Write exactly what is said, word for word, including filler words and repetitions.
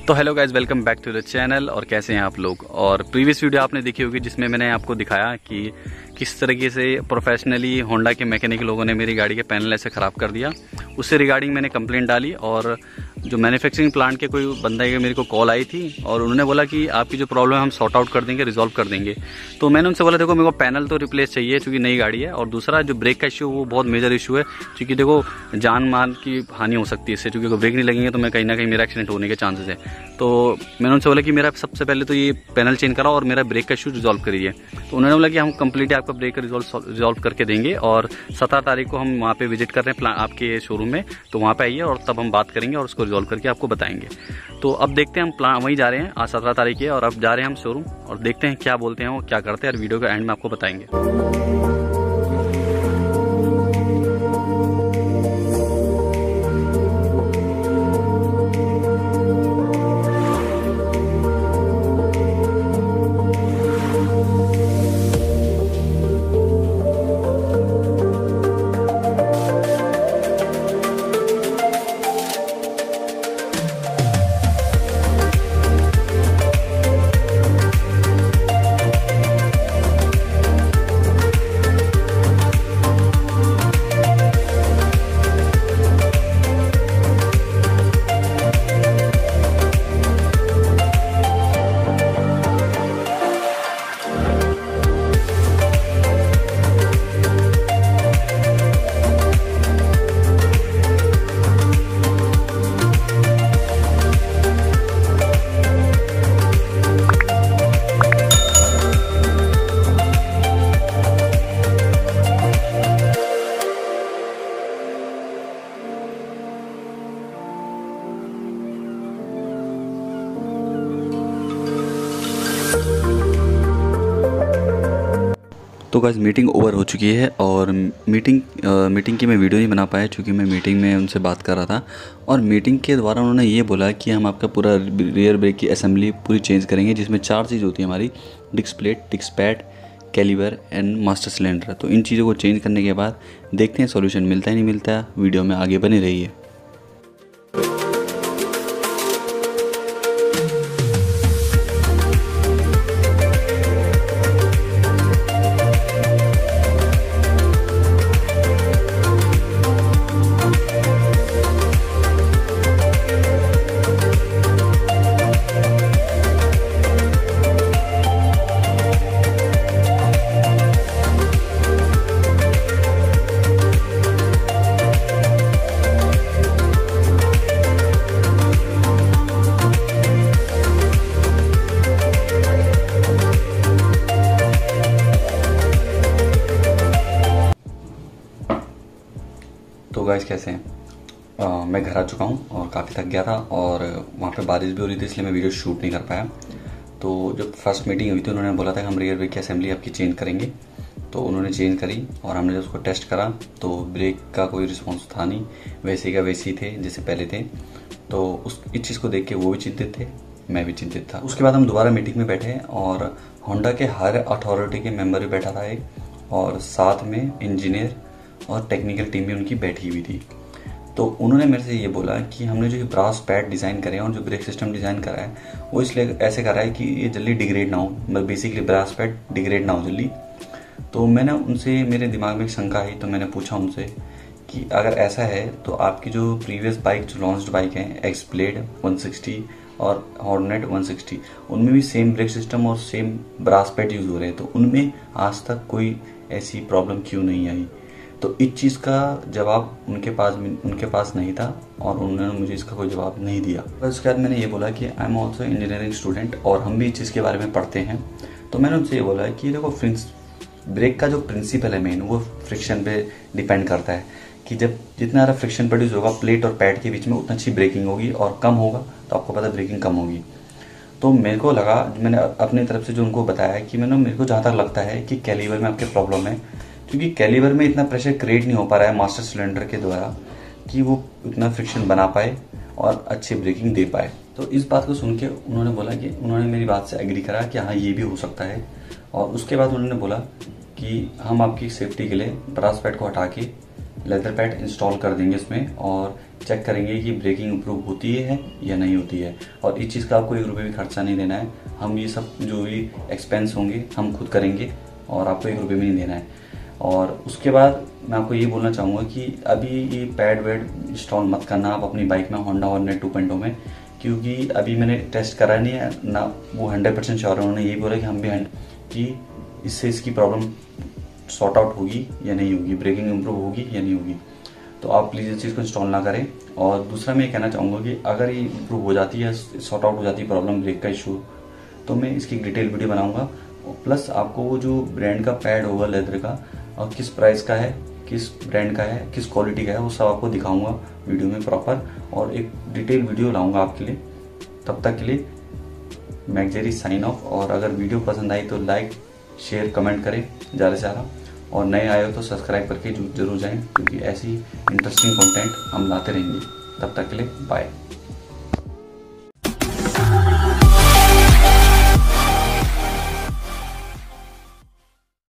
तो hello guys, welcome back to the channel. और कैसे हैं आप लोग। और प्रीवियस वीडियो आपने देखी होगी जिसमें मैंने आपको दिखाया कि किस तरीके से प्रोफेशनली होंडा के मैकेनिक लोगों ने मेरी गाड़ी के पैनल ऐसे ख़राब कर दिया। उससे रिगार्डिंग मैंने कंप्लेंट डाली और जो मैन्युफैक्चरिंग प्लांट के कोई बंदा है मेरे को कॉल आई थी और उन्होंने बोला कि आपकी जो प्रॉब्लम है हम सॉर्ट आउट कर देंगे, रिजॉल्व कर देंगे। तो मैंने उनसे बोला देखो मेरे को पैनल तो रिप्लेस चाहिए क्योंकि नई गाड़ी है, और दूसरा जो ब्रेक का इशू वो बहुत मेजर इशू है क्योंकि देखो जान माल की हानि हो सकती है इससे, क्योंकि ब्रेक नहीं लगेंगे तो मैं कहीं ना कहीं मेरा एक्सीडेंट होने के चांसेस है। तो मैंने उनसे बोला कि मेरा सबसे पहले तो ये पैनल चेंज कराओ और मेरा ब्रेक का इशू रिजॉल्व करिए। तो उन्होंने बोला कि हम कंप्लीटली आपका ब्रेक का रिजॉल्व करके देंगे और सत्रह तारीख को हम वहाँ पे विजिट कर रहे हैं आपके शोरूम में, तो वहाँ पे आइए और तब हम बात करेंगे और उसको रिजॉल्व करके आपको बताएंगे। तो अब देखते हैं हम प्लान वहीं जा रहे हैं आज सत्रह तारीख के, और अब जा रहे हैं हम शोरूम और देखते हैं क्या बोलते हैं वो क्या करते हैं, और वीडियो के एंड में आपको बताएंगे। तो गाइस मीटिंग ओवर हो चुकी है और मीटिंग आ, मीटिंग की मैं वीडियो नहीं बना पाया क्योंकि मैं मीटिंग में उनसे बात कर रहा था। और मीटिंग के द्वारा उन्होंने ये बोला कि हम आपका पूरा रियर ब्रेक की असेंबली पूरी चेंज करेंगे, जिसमें चार चीज़ होती है हमारी, disc plate, disc pad, caliper and master cylinder. तो इन चीज़ों को चेंज करने के बाद देखते हैं सॉल्यूशन मिलता है नहीं मिलता है। वीडियो में आगे बने रहिए। तो गाइस कैसे हैं। आ, मैं घर आ चुका हूं और काफ़ी थक गया था और वहाँ पे बारिश भी हो रही थी इसलिए मैं वीडियो शूट नहीं कर पाया। तो जब फर्स्ट मीटिंग हुई थी उन्होंने बोला था कि हम रियर ब्रेक की असेंबली आपकी चेंज करेंगे, तो उन्होंने चेंज करी और हमने जब उसको टेस्ट करा तो ब्रेक का कोई रिस्पॉन्स था नहीं, वैसे का वैसे ही थे जैसे पहले थे। तो उस इस चीज़ को देख के वो भी चिंतित थे, मैं भी चिंतित था। उसके बाद हम दोबारा मीटिंग में बैठे और होंडा के हर अथॉरिटी के मेंबर भी बैठा था एक, और साथ में इंजीनियर और टेक्निकल टीम भी उनकी बैठी हुई थी। तो उन्होंने मेरे से ये बोला कि हमने जो ब्रास पैड डिज़ाइन करे हैं और जो ब्रेक सिस्टम डिज़ाइन करा है वो इसलिए ऐसे करा है कि ये जल्दी डिग्रेड ना हो, मतलब बेसिकली ब्रास पैड डिग्रेड ना हो जल्दी। तो मैंने उनसे, मेरे दिमाग में एक शंका आई तो मैंने पूछा उनसे कि अगर ऐसा है तो आपकी जो प्रीवियस बाइक जो लॉन्च्ड बाइक है एक्स ब्लेड वन सिक्सटी और हॉर्नेट वन सिक्सटी, उनमें भी सेम ब्रेक सिस्टम और सेम ब्रास पैड यूज़ हो रहे हैं, तो उनमें आज तक कोई ऐसी प्रॉब्लम क्यों नहीं आई। तो इस चीज़ का जवाब उनके पास उनके पास नहीं था और उन्होंने मुझे इसका कोई जवाब नहीं दिया। उसके बाद मैंने ये बोला कि I am also engineering student और हम भी इस चीज़ के बारे में पढ़ते हैं। तो मैंने उनसे ये बोला कि देखो ब्रेक का जो प्रिंसिपल है मेन, वो फ्रिक्शन पे डिपेंड करता है कि जब जितना ज़्यादा फ्रिक्शन प्रोड्यूस होगा प्लेट और पैड के बीच में उतना अच्छी ब्रेकिंग होगी, और कम होगा तो आपको पता है ब्रेकिंग कम होगी। तो मेरे को लगा, मैंने अपनी तरफ से जो उनको बताया कि मैंने मेरे को जहाँ तक लगता है कि कैलिबर में आपके प्रॉब्लम है, क्योंकि कैलिबर में इतना प्रेशर क्रिएट नहीं हो पा रहा है मास्टर सिलेंडर के द्वारा कि वो उतना फ्रिक्शन बना पाए और अच्छी ब्रेकिंग दे पाए। तो इस बात को सुन के उन्होंने बोला कि उन्होंने मेरी बात से एग्री करा कि हाँ ये भी हो सकता है। और उसके बाद उन्होंने बोला कि हम आपकी सेफ्टी के लिए ब्रास पैड को हटा के लेदर पैड इंस्टॉल कर देंगे इसमें और चेक करेंगे कि ब्रेकिंग इम्प्रूव होती है या नहीं होती है। और इस चीज़ का आपको एक रुपये भी खर्चा नहीं देना है, हम ये सब जो भी एक्सपेंस होंगे हम खुद करेंगे और आपको एक रुपये भी नहीं देना है। और उसके बाद मैं आपको ये बोलना चाहूँगा कि अभी ये पैड वैड इंस्टॉल मत करना आप अपनी बाइक में, Honda Hornet two point O में, क्योंकि अभी मैंने टेस्ट करा नहीं है ना, वो हंड्रेड परसेंट श्योर है, उन्होंने यही बोला कि हम भी कि इससे इसकी प्रॉब्लम सॉर्ट आउट होगी या नहीं होगी, ब्रेकिंग इम्प्रूव होगी या नहीं होगी। तो आप प्लीज़ इस चीज़ को इंस्टॉल ना करें। और दूसरा मैं ये कहना चाहूँगा कि अगर ये इम्प्रूव हो जाती है, सॉर्ट आउट हो जाती है प्रॉब्लम ब्रेक का इशू, तो मैं इसकी डिटेल वीडियो बनाऊँगा। प्लस आपको वो जो ब्रांड का पैड होगा लेदर का और किस प्राइस का है, किस ब्रांड का है, किस क्वालिटी का है, वो सब आपको दिखाऊंगा वीडियो में प्रॉपर, और एक डिटेल वीडियो लाऊंगा आपके लिए। तब तक के लिए मैक्जेरी साइन ऑफ। और अगर वीडियो पसंद आई तो लाइक शेयर कमेंट करें ज़्यादा से ज़्यादा, और नए आए हो तो सब्सक्राइब करके जरूर जाएं, क्योंकि ऐसी इंटरेस्टिंग कंटेंट हम लाते रहेंगे। तब तक के लिए बाय।